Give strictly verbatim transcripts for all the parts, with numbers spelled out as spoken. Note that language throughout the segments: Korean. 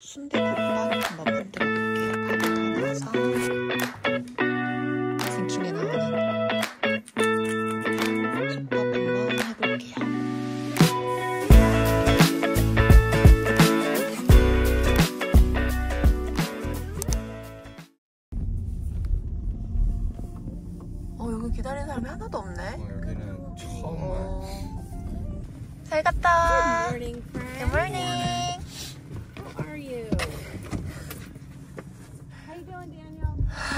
순대국밥 한번 만들어 볼게요. 밥을 더 넣어서 생중에 나오는 국밥 한번 해볼게요. 어, 여기 기다리는 사람이 하나도 없네. 어, 여기는 처음 와. 어... 잘 갔다. Good morning, friend. Good morning. How are you? How you doing, Daniel?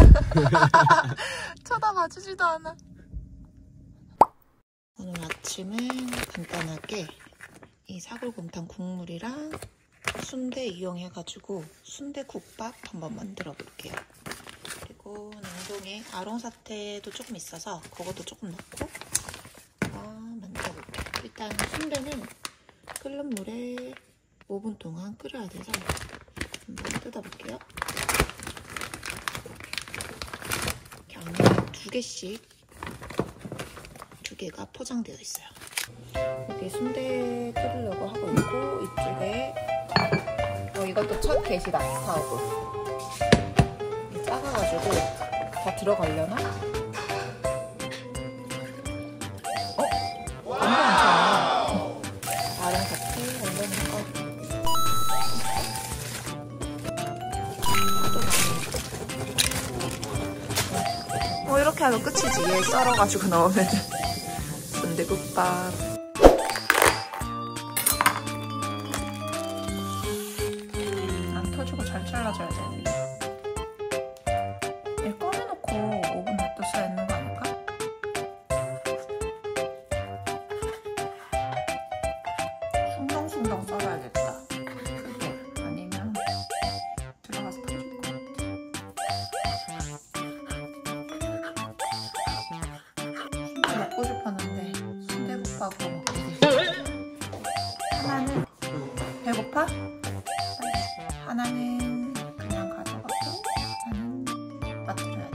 쳐다봐주지도 않아. 오늘 아침은 간단하게 이 사골곰탕 국물이랑 순대 이용해가지고 순대국밥 한번 만들어 볼게요. 그리고 냉동에 아롱사태도 조금 있어서 그것도 조금 넣고 한번 만들어 볼게요. 일단 순대는 끓는 물에 오 분 동안 끓여야 돼서 한번 뜯어볼게요. 이렇게 안에 두 개씩 두 개가 포장되어 있어요. 여기 순대 끓이려고 하고 있고 이쪽에 어, 이것도 첫 게시다. 스타우브 작아가지고 다 들어가려나? 어? 완전 괜찮아. 다른 같이 올려놓을까? 어, 이렇게 하면 끝이지. 얘 썰어가지고 넣으면 순대국밥. 안 터지고 잘 잘라줘야 돼. 얘 꺼내놓고 오 분 놔뒀어야 했는 거 아닐까? 숭덩숭덩 썰어야겠다. 크게. 아니면 들어가서 터질 것 같아. 순대 먹고 싶었는데 순대국밥으로 먹게 됐어. 하나는 배고파? 하나는 그냥 가져가고 하나는 빠뜨려야 돼.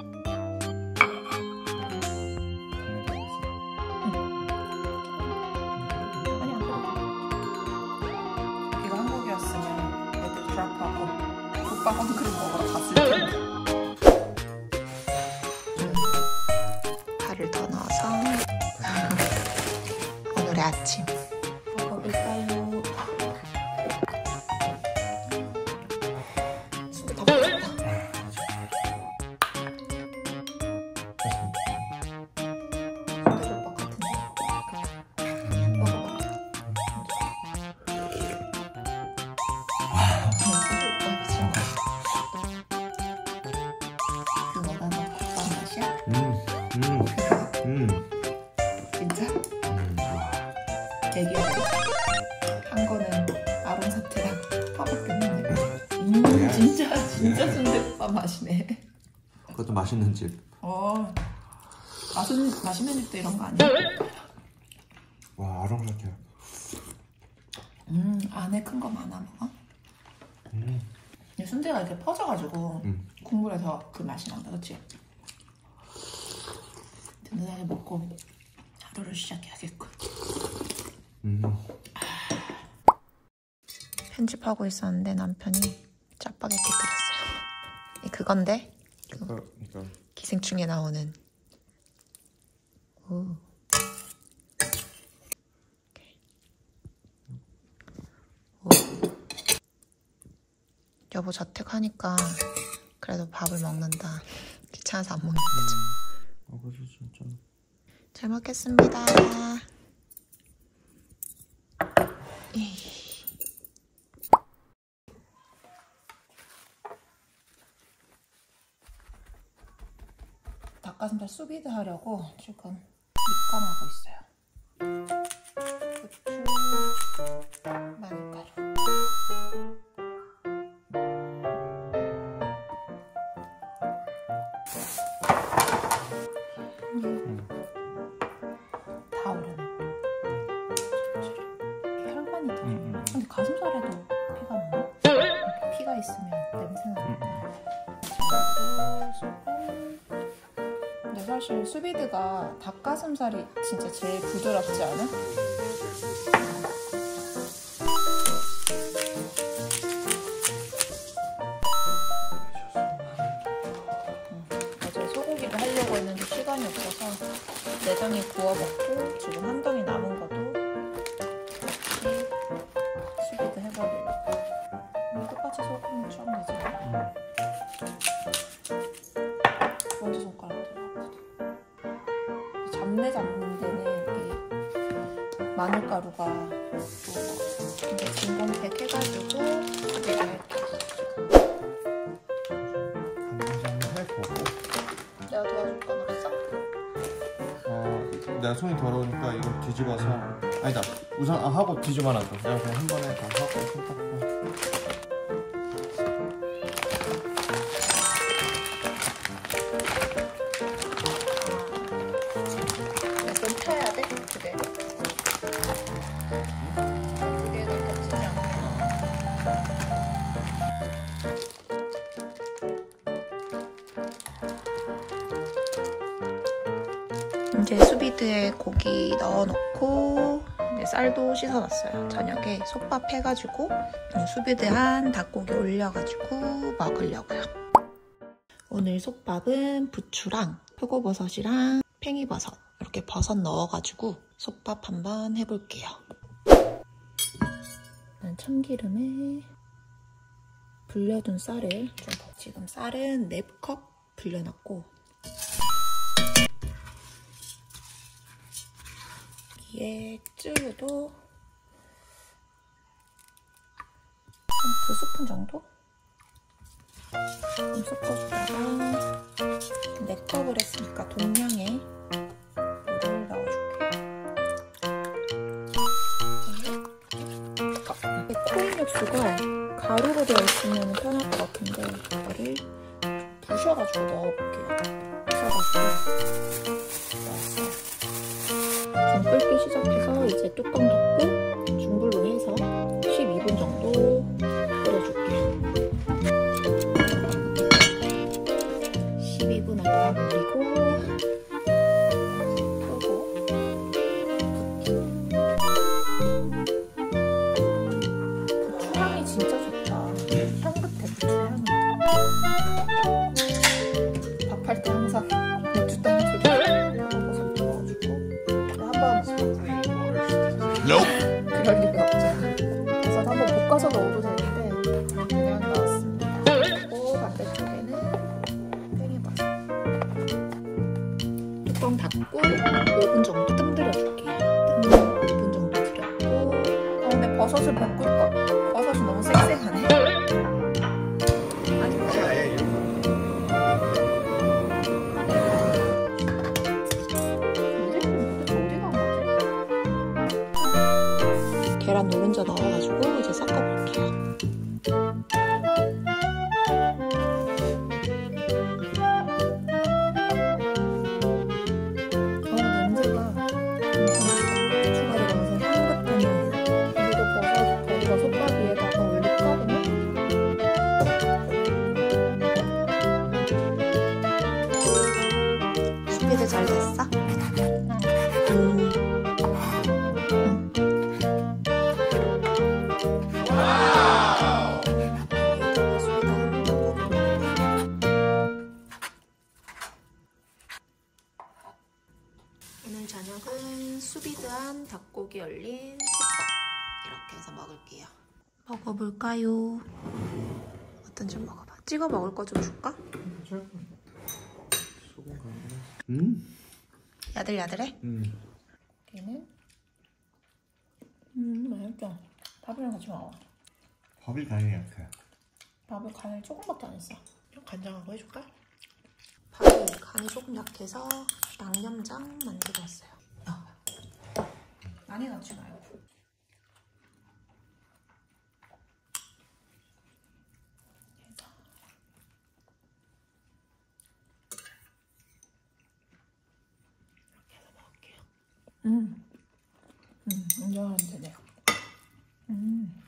아니 안 그래도 이거 한국이었으면 애들 드랍하고 국밥 한 그릇 먹으러 갔을 텐데. 파를 더 넣어서 오늘의 아침 먹어볼까요? 진짜 다 먹었다. 순대국밥 같은데? 먹어봐. 순대국밥이 진짜 그거 나는 국밥 맛이야? 음, 음, 음, 진짜? 음, 와. 대기하고 한 거는 아롱사태랑 파밖에 없는데 음 진짜 진짜 순대국밥 맛이네. 그것도 맛있는 집. 어 맛은 맛있는 집도 이런 거 아니야? 와, 아롱사태. 음 안에 큰 거 많아 먹어? 음. 이 순대가 이렇게 퍼져가지고 음. 국물에서 그 맛이 난다, 그치? 든든하게 먹고 하루를 시작해야겠군. 음. 편집하고 있었는데 남편이 짜파게티 끓였어요. 이 그건데? 이거, 이거. 기생충에 나오는. 오. 오. 여보 자택하니까 그래도 밥을 먹는다. 귀찮아서 안 먹는 거죠. 아, 그래서 진짜. 잘 먹겠습니다. 에이. 닭가슴살 수비드 하려고 지금 밑간하고 있어요. 고추, 마늘가루. 음. 다 오르네. 혈관이 더. 음, 음. 근데 가슴살에도 피가 나나? 이렇게 피가 있으면 냄새나. 음, 근데 사실 수비드가 닭가슴살이 진짜 제일 부드럽지 않아? 적당히 구워 먹고 지금 한 덩이 남은 것도 같이 수비드 해버리려고. 똑같이 소금 쫙 내지. 응. 두 번째 손가락 들어가거든. 잡내 잡는 데는 이게 마늘가루가 좋은 것 같아. 근데 진공팩 해가지고 수비드 할게. 간장 해보고. 내가 도와줄 건 없어? 어, 내가 손이 더러우니까 이걸 뒤집어서. 아니다. 우선 아, 하고 뒤집어 놔줘. 내가 그냥 한 번에 다 하고 손 닦고. 좀 펴야 돼? 두 개. 두 개가 겹치지 않게. 이제 수비드에 고기 넣어놓고 이제 쌀도 씻어놨어요. 저녁에 솥밥 해가지고 수비드한 닭고기 올려가지고 먹으려고요. 오늘 솥밥은 부추랑 표고버섯이랑 팽이버섯 이렇게 버섯 넣어가지고 솥밥 한번 해볼게요. 참기름에 불려둔 쌀을 좀 더. 지금 쌀은 네 컵 불려놨고 여기에 쯔유도 한 두 스푼 정도? 좀 섞어주다가 네 컵을 했으니까 동량의 물을 넣어줄게요. 이 코인 육수가 가루로 되어 있으면 편할 것 같은데 이거를 부셔가지고 넣어볼게요. 부셔가지고 넣었어요. 좀 끓기 시작해서 이제 뚜껑 덮고 중불로 해서 십이 분 정도 끓여줄게요. 십이 분 얼마 돌리고 끄고 부추 향이 진짜 좋다. 향긋해 부추 향이. 밥할 때 항상 맥주 따는 소리 버섯 넣어주고 한 번 그럴 리가 없잖아. 그래서 한번 볶아서 넣어도 되는데 그냥 넣었습니다. 그리고 반대쪽에는 팽이버섯. 뚜껑 닫고 오 분 정도 뜸 들여줄게요. 뜸 오 분 정도 들였고. 어, 근데 버섯을 볶을까? 버섯이 너무 쌩쌩하네. 아닌데? 계란 노른자 넣어가지고 이제 섞어볼게요. 어, 냄새가 고추가 들어가서 향긋한 향이야. 여기도 버섯, 버섯 솥밥 위에다가 올릴까 그냥? 수비드 잘 됐어? 음. 오늘 저녁은 수비드한 닭고기 얼린 솥밥 이렇게 해서 먹을게요. 먹어볼까요? 어떤 좀 먹어봐. 찍어 먹을 거 좀 줄까? 소금 간장. 음? 야들야들해? 음. 여기는 음 맛있다. 밥이랑 같이 먹어. 밥이 간이 약해. 밥을 간을 조금밖에 안 했어. 간장하고 해줄까? 밥이 간이 조금 약해서 양념장 만들었어요. 어. 많이 넣지 말고. 해서 이렇게 해서 먹을게요. 음, 음, 인정하면 되네요. 음.